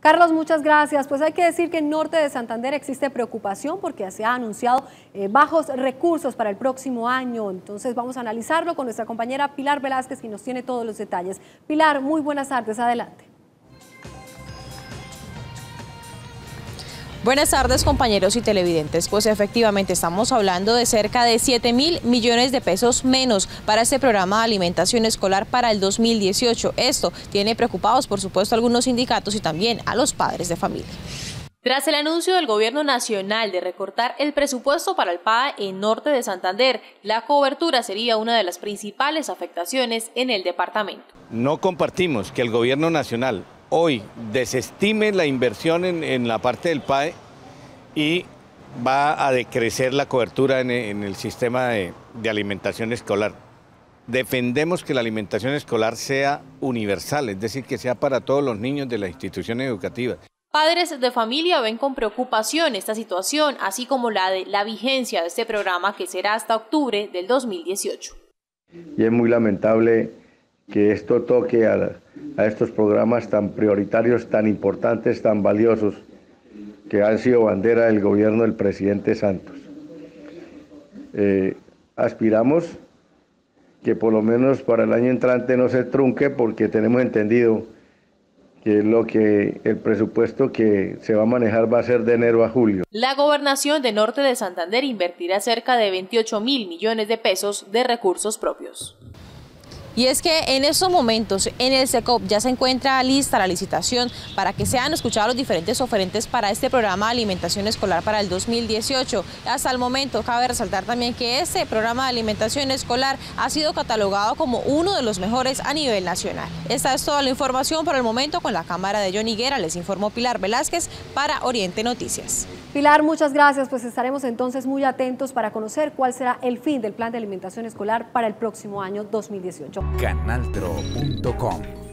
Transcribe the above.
Carlos, muchas gracias. Pues hay que decir que en Norte de Santander existe preocupación porque se ha anunciado bajos recursos para el próximo año. Entonces vamos a analizarlo con nuestra compañera Pilar Velázquez, que nos tiene todos los detalles. Pilar, muy buenas tardes, adelante. Buenas tardes, compañeros y televidentes. Pues efectivamente estamos hablando de cerca de 7.000 millones de pesos menos para este programa de alimentación escolar para el 2018. Esto tiene preocupados, por supuesto, a algunos sindicatos y también a los padres de familia. Tras el anuncio del gobierno nacional de recortar el presupuesto para el PAE en Norte de Santander, la cobertura sería una de las principales afectaciones en el departamento. No compartimos que el gobierno nacional hoy desestime la inversión en la parte del PAE y va a decrecer la cobertura en el sistema de alimentación escolar. Defendemos que la alimentación escolar sea universal, es decir, que sea para todos los niños de las instituciones educativas. Padres de familia ven con preocupación esta situación, así como la de la vigencia de este programa que será hasta octubre del 2018. Y es muy lamentable que esto toque a estos programas tan prioritarios, tan importantes, tan valiosos, que han sido bandera del gobierno del presidente Santos. Aspiramos que por lo menos para el año entrante no se trunque, porque tenemos entendido que el presupuesto que se va a manejar va a ser de enero a julio. La gobernación de Norte de Santander invertirá cerca de 28.000 millones de pesos de recursos propios. Y es que en estos momentos en el SECOP ya se encuentra lista la licitación para que sean escuchados los diferentes oferentes para este programa de alimentación escolar para el 2018. Hasta el momento cabe resaltar también que este programa de alimentación escolar ha sido catalogado como uno de los mejores a nivel nacional. Esta es toda la información por el momento. Con la cámara de John Higuera les informó Pilar Velázquez para Oriente Noticias. Pilar, muchas gracias. Pues estaremos entonces muy atentos para conocer cuál será el fin del plan de alimentación escolar para el próximo año 2018. Canaltro.com